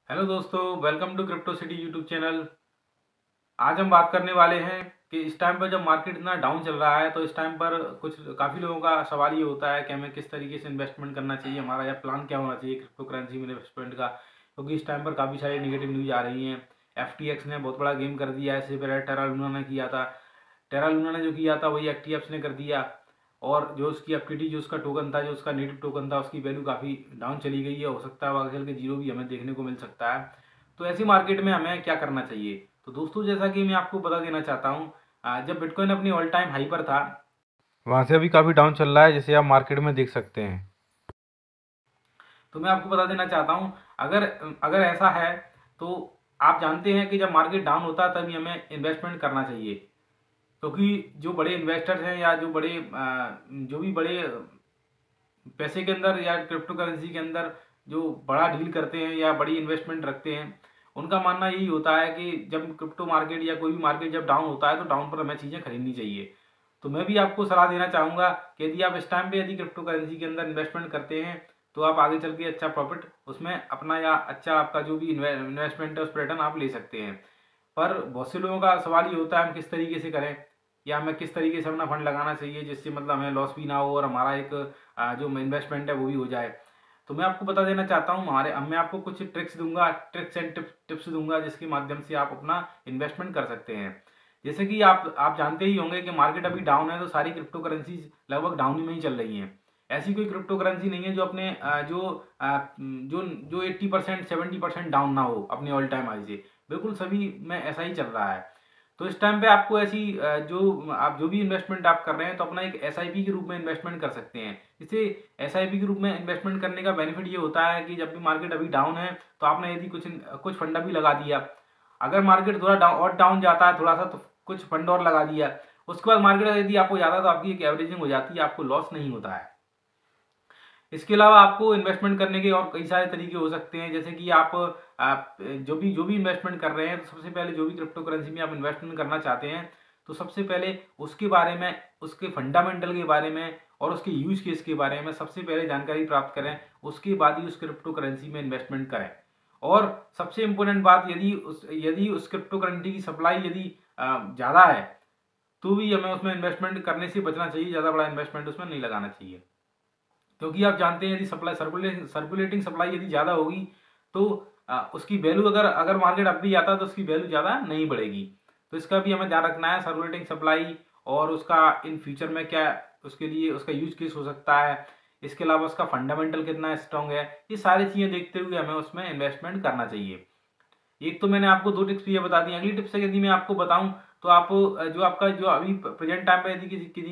Hello दोस्तों, welcome to crypto city YouTube channel. आज हम बात करने वाले हैं कि इस टाइम पर जब मार्केट इतना डाउन चल रहा है तो इस टाइम पर कुछ काफ़ी लोगों का सवाल ये होता है कि हमें किस तरीके से इन्वेस्टमेंट करना चाहिए, हमारा या प्लान क्या होना चाहिए क्रिप्टो करेंसी में इन्वेस्टमेंट का। क्योंकि इस टाइम पर काफ़ी सारी नेगेटिव न्यूज़ आ रही हैं। FTX ने बहुत बड़ा गेम कर दिया है, इससे पहले टेरा लूना ने किया था। टेरा लूना ने जो किया था वही FTX ने कर दिया। और जो उसकी FTT जो उसका टोकन था, जो उसका नेटिव टोकन था, उसकी वैल्यू काफ़ी डाउन चली गई है। हो सकता है आगे चल के जीरो भी हमें देखने को मिल सकता है। तो ऐसी मार्केट में हमें क्या करना चाहिए? तो दोस्तों, जैसा कि मैं आपको बता देना चाहता हूँ, जब बिटकॉइन अपनी ऑल टाइम हाई पर था, वहाँ से अभी काफ़ी डाउन चल रहा है, जैसे आप मार्केट में देख सकते हैं। तो मैं आपको बता देना चाहता हूँ, अगर अगर ऐसा है तो आप जानते हैं कि जब मार्केट डाउन होता है तभी हमें इन्वेस्टमेंट करना चाहिए। क्योंकि जो बड़े इन्वेस्टर्स हैं या जो भी बड़े पैसे के अंदर या क्रिप्टो करेंसी के अंदर जो बड़ा डील करते हैं या बड़ी इन्वेस्टमेंट रखते हैं, उनका मानना यही होता है कि जब क्रिप्टो मार्केट या कोई भी मार्केट जब डाउन होता है तो डाउन पर हमें चीज़ें खरीदनी चाहिए। तो मैं भी आपको सलाह देना चाहूँगा कि यदि आप इस टाइम पे यदि क्रिप्टो करेंसी के अंदर इन्वेस्टमेंट करते हैं तो आप आगे चल के अच्छा प्रॉफिट उसमें अपना या अच्छा आपका जो भी इन्वेस्टमेंट है उस पर रिटर्न आप ले सकते हैं। पर बहुत से लोगों का सवाल ये होता है हम किस तरीके से करें या हमें किस तरीके से अपना फंड लगाना चाहिए जिससे मतलब हमें लॉस भी ना हो और हमारा एक जो इन्वेस्टमेंट है वो भी हो जाए। तो मैं आपको बता देना चाहता हूँ, मैं आपको कुछ ट्रिक्स दूंगा, ट्रिक्स एंड टिप्स दूंगा जिसके माध्यम से आप अपना इन्वेस्टमेंट कर सकते हैं। जैसे कि आप जानते ही होंगे कि मार्केट अभी डाउन है तो सारी क्रिप्टो करेंसीज लगभग डाउन ही में ही चल रही हैं। ऐसी कोई क्रिप्टो करेंसी नहीं है जो अपने जो 80% 70% डाउन ना हो अपने ऑल टाइम हाई से। बिल्कुल सभी में ऐसा ही चल रहा है। तो इस टाइम पे आपको आप जो भी इन्वेस्टमेंट आप कर रहे हैं तो अपना एक SIP के रूप में इन्वेस्टमेंट कर सकते हैं। इसे SIP के रूप में इन्वेस्टमेंट करने का बेनिफिट ये होता है कि जब भी मार्केट अभी डाउन है तो आपने यदि कुछ कुछ फंड भी लगा दिया, अगर मार्केट थोड़ा डाउन जाता है थोड़ा सा तो कुछ फंड और लगा दिया, उसके बाद मार्केट यदि आपको जाता तो आपकी एक एवरेजिंग हो जाती है, आपको लॉस नहीं होता है। इसके अलावा आपको इन्वेस्टमेंट करने के और कई सारे तरीके हो सकते हैं। जैसे कि आप जो भी इन्वेस्टमेंट कर रहे हैं तो सबसे पहले जो भी क्रिप्टो करेंसी में आप इन्वेस्टमेंट करना चाहते हैं तो सबसे पहले उसके बारे में, उसके फंडामेंटल के बारे में और उसके यूज केस के बारे में सबसे पहले जानकारी प्राप्त करें। उसके बाद ही उस क्रिप्टो करेंसी में इन्वेस्टमेंट करें। और सबसे इम्पोर्टेंट बात, यदि उस क्रिप्टो करेंसी की सप्लाई यदि ज़्यादा है तो भी हमें उसमें इन्वेस्टमेंट करने से बचना चाहिए, ज़्यादा बड़ा इन्वेस्टमेंट उसमें नहीं लगाना चाहिए। क्योंकि आप जानते हैं यदि सप्लाई सर्कुलेटिंग सप्लाई यदि ज़्यादा होगी तो उसकी वैल्यू, अगर अगर मार्केट अप भी आता है तो उसकी वैल्यू ज़्यादा नहीं बढ़ेगी। तो इसका भी हमें ध्यान रखना है, सर्कुलेटिंग सप्लाई और उसका इन फ्यूचर में क्या उसके लिए उसका यूज केस हो सकता है। इसके अलावा उसका फंडामेंटल कितना स्ट्रांग है, ये सारी चीज़ें देखते हुए हमें उसमें इन्वेस्टमेंट करना चाहिए। एक तो मैंने आपको दो टिप्स ये बता दी। अगली टिप्स यदि मैं आपको बताऊं तो आप जो अभी प्रेजेंट टाइम पे यदि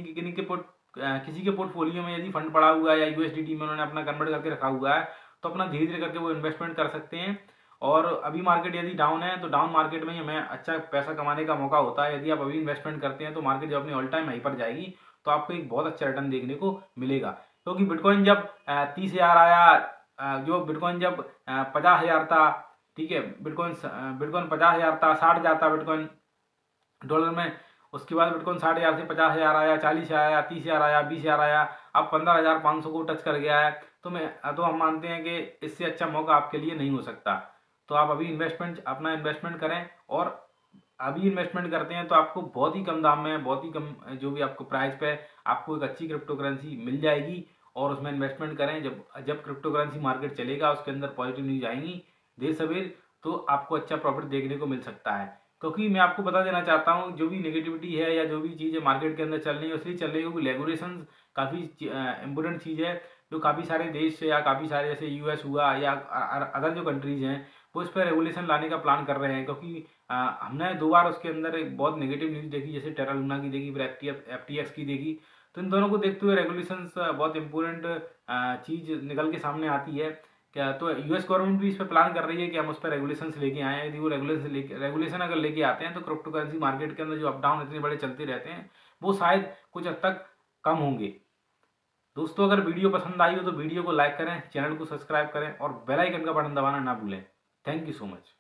किसी के पोर्टफोलियो में यदि फंड पड़ा हुआ है या USDT में उन्होंने अपना कन्वर्ट करके रखा हुआ है तो अपना धीरे धीरे करके वो इन्वेस्टमेंट कर सकते हैं। और अभी मार्केट यदि डाउन है तो डाउन मार्केट में ही हमें अच्छा पैसा कमाने का मौका होता है। यदि आप अभी इन्वेस्टमेंट करते हैं तो मार्केट जब अपनी ऑल टाइम हाई पर जाएगी तो आपको एक बहुत अच्छा रिटर्न देखने को मिलेगा। क्योंकि बिटकॉइन जब 30,000 आया, जो बिटकॉइन जब 50,000 था, ठीक है, बिटकॉइन बिटकॉइन 50,000 था, 60 जाता बिटकॉइन डॉलर में। उसके बाद बिटकॉइन 60,000 से 50,000 आया, 40,000 आया, 30,000 आया, 20,000 आया, अब 15,500 को टच कर गया है। तो हम मानते हैं कि इससे अच्छा मौका आपके लिए नहीं हो सकता। तो आप अभी अपना इन्वेस्टमेंट करें। और अभी इन्वेस्टमेंट करते हैं तो आपको बहुत ही कम दाम में, बहुत ही कम जो भी आपको प्राइस पे आपको एक अच्छी क्रिप्टो करेंसी मिल जाएगी। और उसमें इन्वेस्टमेंट करें। जब जब क्रिप्टो करेंसी मार्केट चलेगा उसके अंदर पॉजिटिव न्यूज आएंगी देर सवेर, तो आपको अच्छा प्रॉफिट देखने को मिल सकता है। क्योंकि मैं आपको बता देना चाहता हूँ, जो भी नेगेटिविटी है या जो भी चीज़ें मार्केट के अंदर चल रही है इसलिए चल रही है क्योंकि रेगुलेशन काफ़ी इंपॉर्टेंट चीज़ है। जो काफ़ी सारे देश या काफ़ी सारे जैसे US हुआ या अदर जो कंट्रीज हैं वो इस पर रेगुलेशन लाने का प्लान कर रहे हैं। क्योंकि हमने 2 बार उसके अंदर एक बहुत नेगेटिव न्यूज़ देखी, जैसे टेरा लूना की देखी, फिर FTX की देखी। तो इन दोनों को देखते हुए रेगुलेशंस बहुत इंपॉर्टेंट चीज़ निकल के सामने आती है। क्या तो US गवर्नमेंट भी इस पर प्लान कर रही है कि हम उस पर रेगुलेशंस लेके आए हैं। यदि वो रेगुलेशन अगर लेके आते हैं तो क्रिप्टो करेंसी मार्केट के अंदर जो अप डाउन इतने बड़े चलते रहते हैं वो शायद कुछ हद तक कम होंगे। दोस्तों, अगर वीडियो पसंद आई हो तो वीडियो को लाइक करें, चैनल को सब्सक्राइब करें और बेल आइकन का बटन दबाना ना भूलें। Thank you so much.